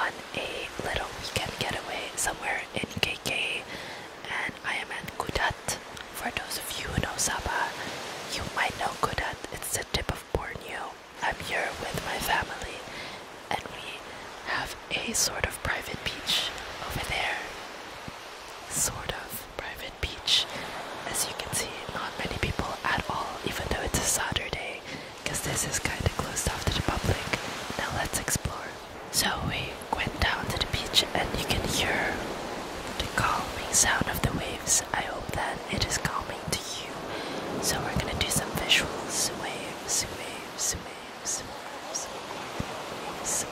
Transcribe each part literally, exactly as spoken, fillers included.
on a little weekend getaway somewhere in K K, and I am at Kudat. For those of you who know Sabah, you might know Kudat. It's the tip of Borneo. I'm here with my family, and we have a sort of private beach over there. Sort of private beach. As you can see, not many people at all, even though it's a Saturday, because this is kind of closed off to the public. Now let's explore. So we went down to the beach, and you can hear the calming sound of the waves. I hope that it is calming to you. So we're gonna do some visuals. Waves, waves, waves, waves, waves.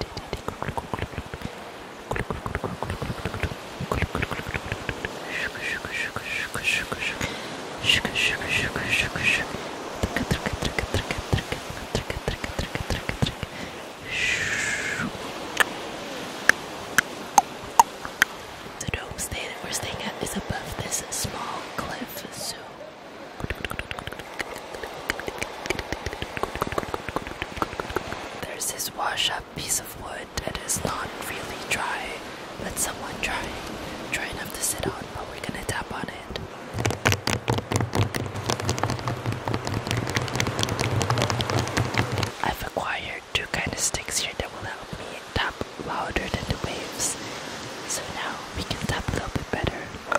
The homestay that we're staying at is above this small cliff, so there's this wash-up piece of wood that is not really dry, but somewhat dry, dry enough to sit on, but we're gonna tap on it. I've acquired two kind of sticks here that will help me tap louder than the waves, so now we can tap a little bit better.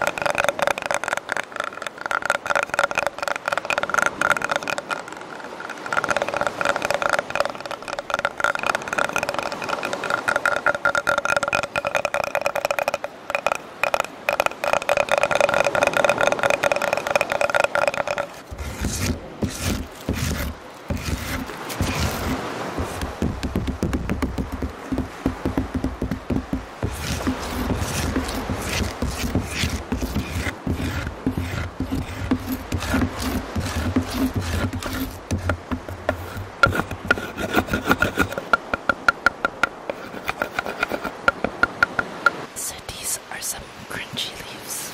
So these are some crunchy leaves.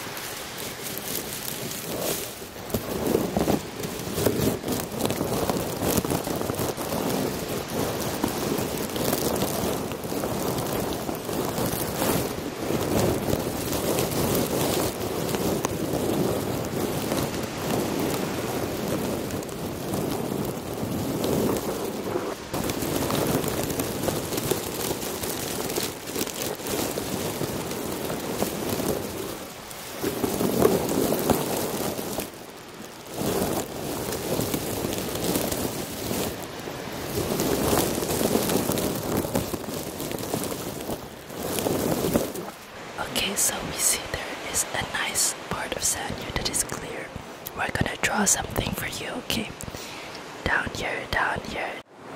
Okay, so we see there is a nice part of sand here that is clear. We're gonna draw something for you, okay? Down here, down here.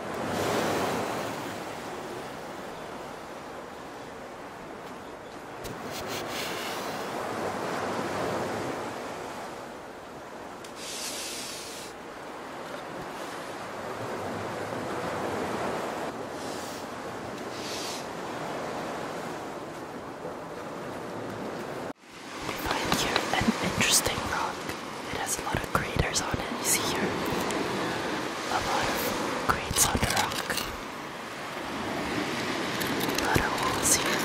Find here an interesting rock. It has a lot of craters on it. You see here a lot of crates on the rock. A lot of holes here.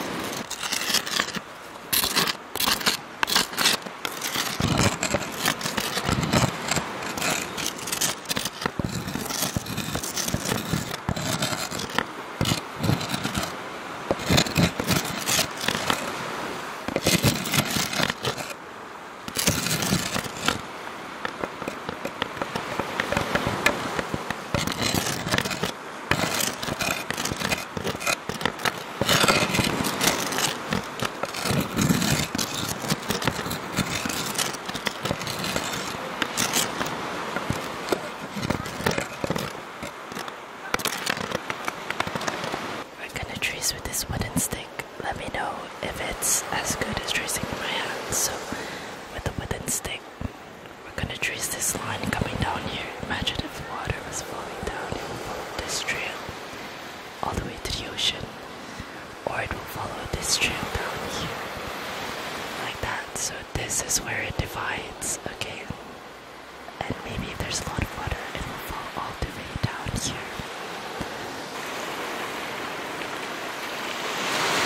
With this wooden stick, let me know if it's as good as tracing in my hand. So with the wooden stick, we're gonna trace this line coming down here. Imagine if water was flowing down, it will follow this trail all the way to the ocean, or it will follow this trail down here like that. So this is where it divides, okay? And maybe if there's a lot of water, it will fall all the way down here.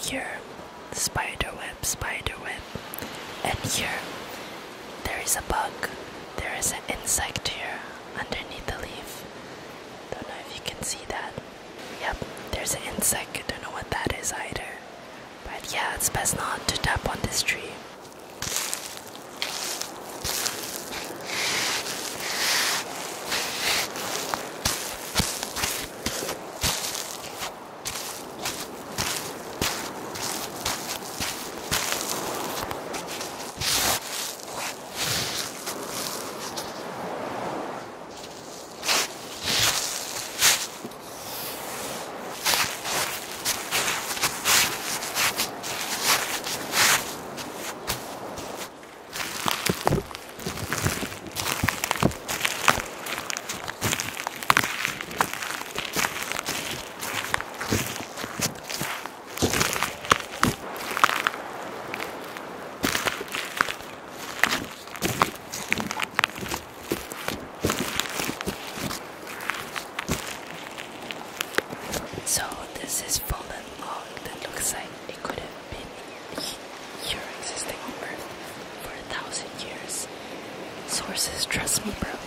here, spider web, spider web. And here, there is a bug. There is an insect here underneath the leaf. Don't know if you can see that. Yep, there's an insect. I don't know what that is either. But yeah, it's best not to tap on this tree. So this is fallen log that looks like it could have been here existing on Earth for a thousand years. Sources, trust me, bro.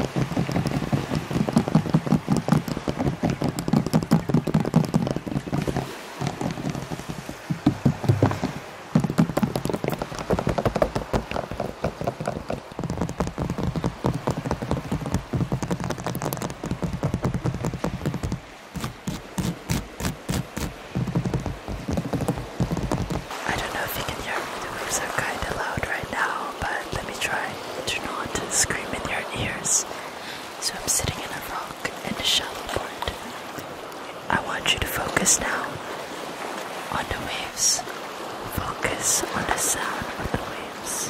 So I'm sitting in a rock in a shallow pond. I want you to focus now on the waves. Focus on the sound of the waves.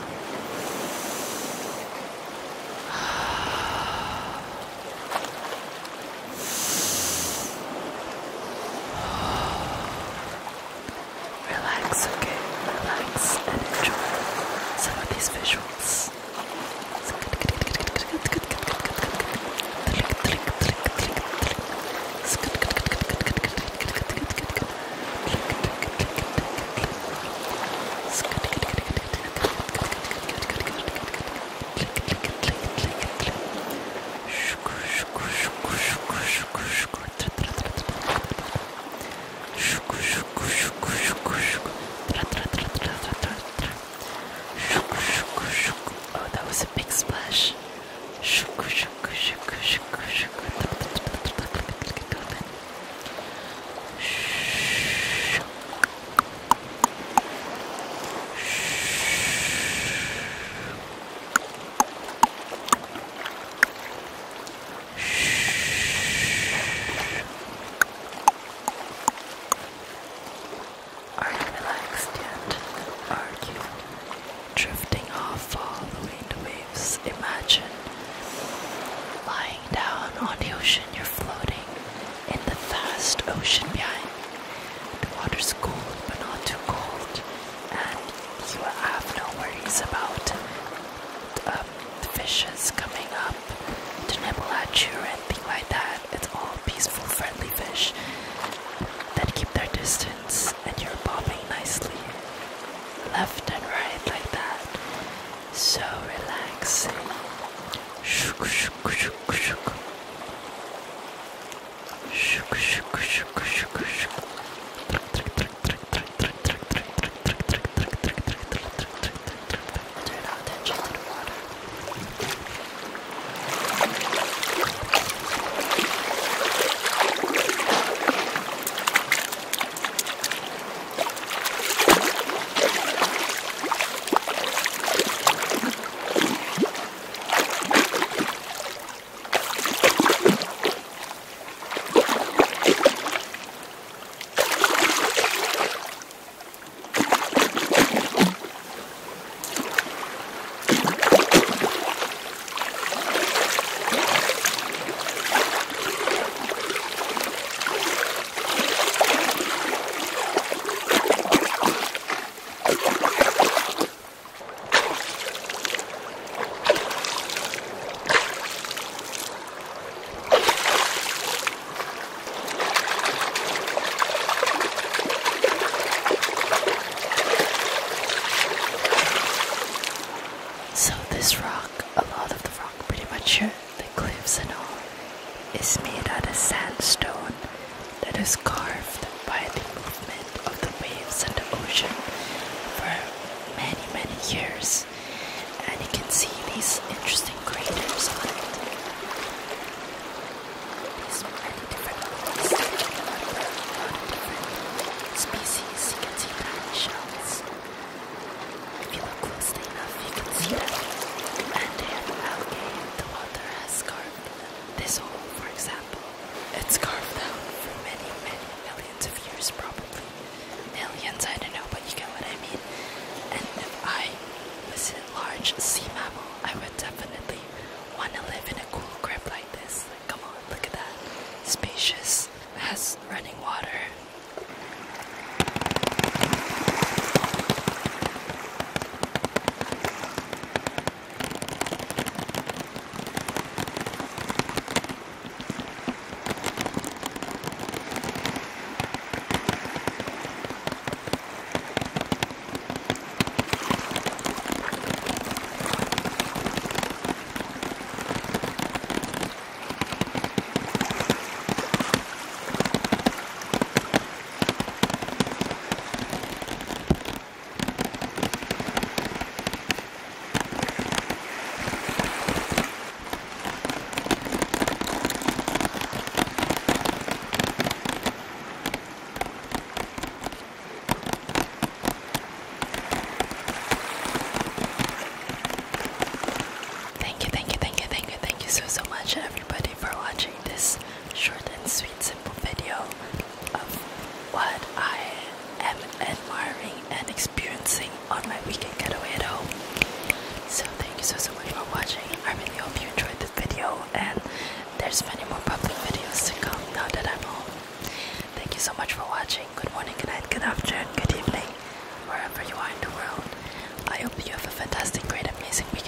Relax, okay? Relax and enjoy some of these visuals. Oh, that was a big splash. Are you relaxed yet? Are you drifting off, following the waves? Imagine lying down on the ocean. You're floating in the vast ocean behind. The water's cold, but not too cold, and you have no worries about um, the fishes coming up to nibble at you or anything like that. It's all peaceful, friendly fish that keep their distance, and you're bobbing nicely left and right like that. So relaxing. Shook, shook, shook, shook. Shook, shook, shook, shook, shook. Trick, trick, trick, trick. amazing weekend.